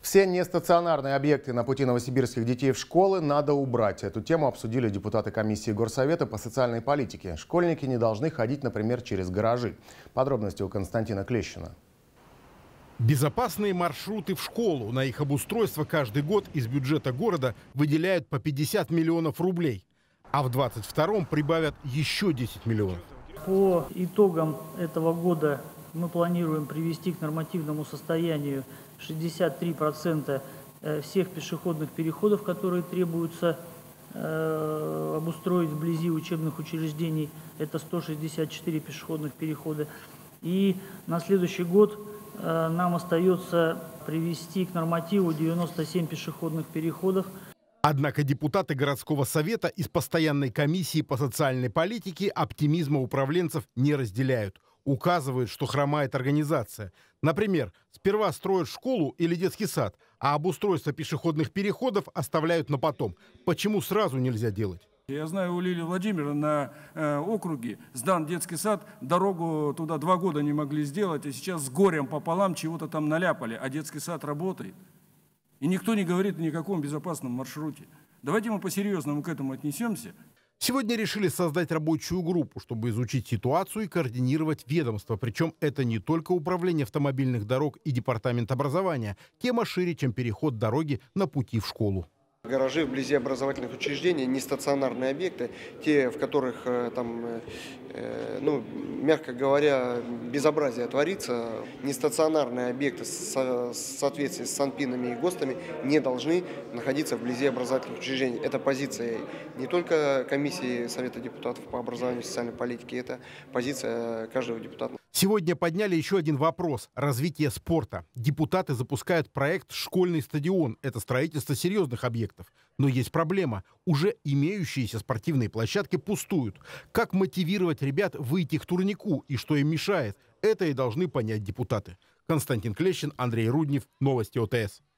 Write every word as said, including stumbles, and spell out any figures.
Все нестационарные объекты на пути новосибирских детей в школы надо убрать. Эту тему обсудили депутаты комиссии Горсовета по социальной политике. Школьники не должны ходить, например, через гаражи. Подробности у Константина Клещина. Безопасные маршруты в школу. На их обустройство каждый год из бюджета города выделяют по пятьдесят миллионов рублей. А в двадцать втором прибавят еще десять миллионов. По итогам этого года мы планируем привести к нормативному состоянию шестьдесят три процента всех пешеходных переходов, которые требуется э, обустроить вблизи учебных учреждений. Это сто шестьдесят четыре пешеходных перехода. И на следующий год э, нам остается привести к нормативу девяносто семь пешеходных переходов. Однако депутаты городского совета из постоянной комиссии по социальной политике оптимизма управленцев не разделяют. Указывают, что хромает организация. Например, сперва строят школу или детский сад, а обустройство пешеходных переходов оставляют на потом. Почему сразу нельзя делать? Я знаю, у Лилии Владимировны на э, округе сдан детский сад, дорогу туда два года не могли сделать, и сейчас с горем пополам чего-то там наляпали, а детский сад работает. И никто не говорит о никаком безопасном маршруте. Давайте мы по-серьезному к этому отнесемся. Сегодня решили создать рабочую группу, чтобы изучить ситуацию и координировать ведомства. Причем это не только управление автомобильных дорог и департамент образования. Тема шире, чем переход дороги на пути в школу. Гаражи вблизи образовательных учреждений, нестационарные объекты, те, в которых, там, э, ну, мягко говоря, безобразие творится, нестационарные объекты в соответствии с санпинами и ГОСТами не должны находиться вблизи образовательных учреждений. Это позиция не только комиссии Совета депутатов по образованию и социальной политике, это позиция каждого депутата. Сегодня подняли еще один вопрос – развитие спорта. Депутаты запускают проект «Школьный стадион». Это строительство серьезных объектов. Но есть проблема. Уже имеющиеся спортивные площадки пустуют. Как мотивировать ребят выйти к турнику и что им мешает? Это и должны понять депутаты. Константин Клещин, Андрей Руднев. Новости ОТС.